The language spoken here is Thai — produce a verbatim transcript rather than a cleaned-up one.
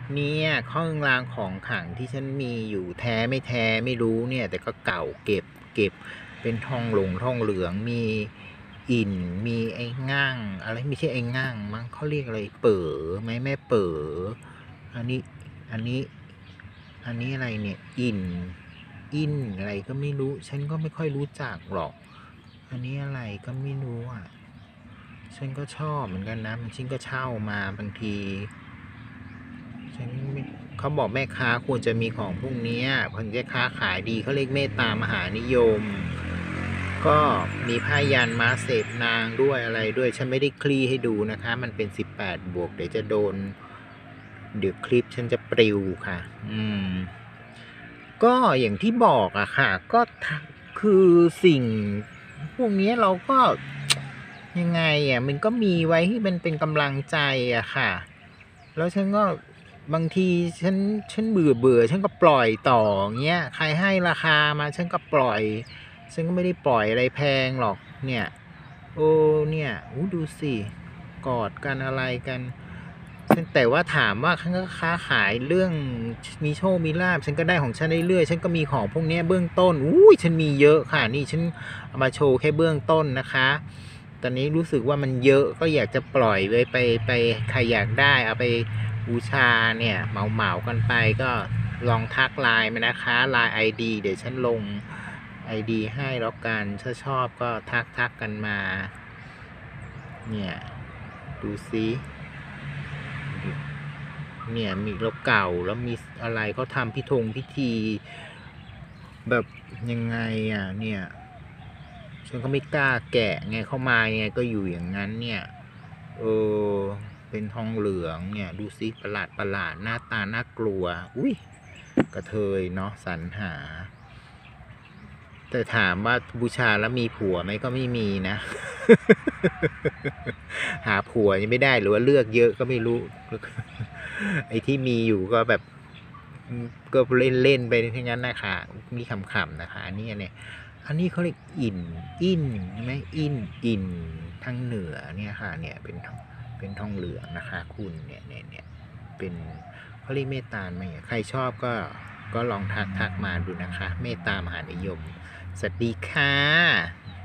เนี่ยเครื่องรางของขลังที่ฉันมีอยู่แท้ไม่แท้ไม่รู้เนี่ยแต่ก็เก่าเก็บเก็บเป็นทองหลงทองเหลืองมีอินมีไอ้ง่างอะไรไม่ใช่ไอ้ง่างมั้งเขาเรียกอะไรเป๋อไหมแม่เป๋ออันนี้อันนี้อันนี้อะไรเนี่ยอินอินอะไรก็ไม่รู้ฉันก็ไม่ค่อยรู้จักหรอกอันนี้อะไรก็ไม่รู้อ่ะฉันก็ชอบเหมือนกันนะมันฉันก็เช่ามาบางทีฉันไม่เขาบอกแม่ค้าควรจะมีของพวกเนี้ยคนจะค้าขายดีเขาเรียกเมตตามหานิยมก็มีผ้ายันม้าเสพนางด้วยอะไรด้วยฉันไม่ได้คลี่ให้ดูนะคะมันเป็นสิบแปดบวกเดี๋ยวจะโดนเดี๋ยวคลิปฉันจะปลิวค่ะอืมก็อย่างที่บอกอะค่ะก็คือสิ่งพวกนี้เราก็ยังไงอะมันก็มีไว้ให้มันเป็นกำลังใจอะค่ะแล้วฉันก็บางทีฉันฉันเบื่อเบื่อฉันก็ปล่อยต่อเงี้ยใครให้ราคามาฉันก็ปล่อยฉันก็ไม่ได้ปล่อยอะไรแพงหรอกเนี่ยโอ้เนี่ยอู้ดูสิกอดกันอะไรกันฉันแต่ว่าถามว่าฉันก็ค้าขายเรื่องมีโชคมีลาภฉันก็ได้ของฉันเรื่อยๆฉันก็มีของพวกนี้เบื้องต้นอุ้ยฉันมีเยอะค่ะนี่ฉันเอามาโชว์แค่เบื้องต้นนะคะตอนนี้รู้สึกว่ามันเยอะก็อยากจะปล่อยไว้ไปไปใครอยากได้เอาไปบูชาเนี่ยเหมาเหมากันไปก็ลองทักไลน์มานะคะไลน์ไอดีเดี๋ยวฉันลงไอดีให้แล้วกันถ้าชอบก็ทักทักกันมาเนี่ยดูซิเนี่ยมีแล้วเก่าแล้วมีอะไรเขาทำพิธงพิธีแบบยังไงอ่ะเนี่ยฉันก็ไม่กล้าแกะไงเข้ามาไงก็อยู่อย่างนั้นเนี่ยเออเป็นทองเหลืองเนี่ยดูซิประหลาดประหลาดหน้าตาน่ากลัวอุ้ยกระเทยเนาะสรรหาแต่ถามว่าบูชาแล้วมีผัวไหมก็ไม่มีนะ หาผัวยังไม่ได้หรือว่าเลือกเยอะก็ไม่รู้ ไอ้ที่มีอยู่ก็แบบก็เล่นเล่นไปทั้งนั้นนะคะมีขำๆนะคะอันนี้เนี่ยอันนี้เขาเรียกอินอินใช่ไหมอินอินทางเหนือเนี่ยค่ะเนี่ยเป็นเป็นทองเหลืองนะคะคุณเนี่ยเนี่ยเนี่ยเป็นเขาเรียกเมตตาไหมใครชอบก็ก็ลองทักทักมาดูนะคะเมตตามหานิยมสวัสดีค่ะ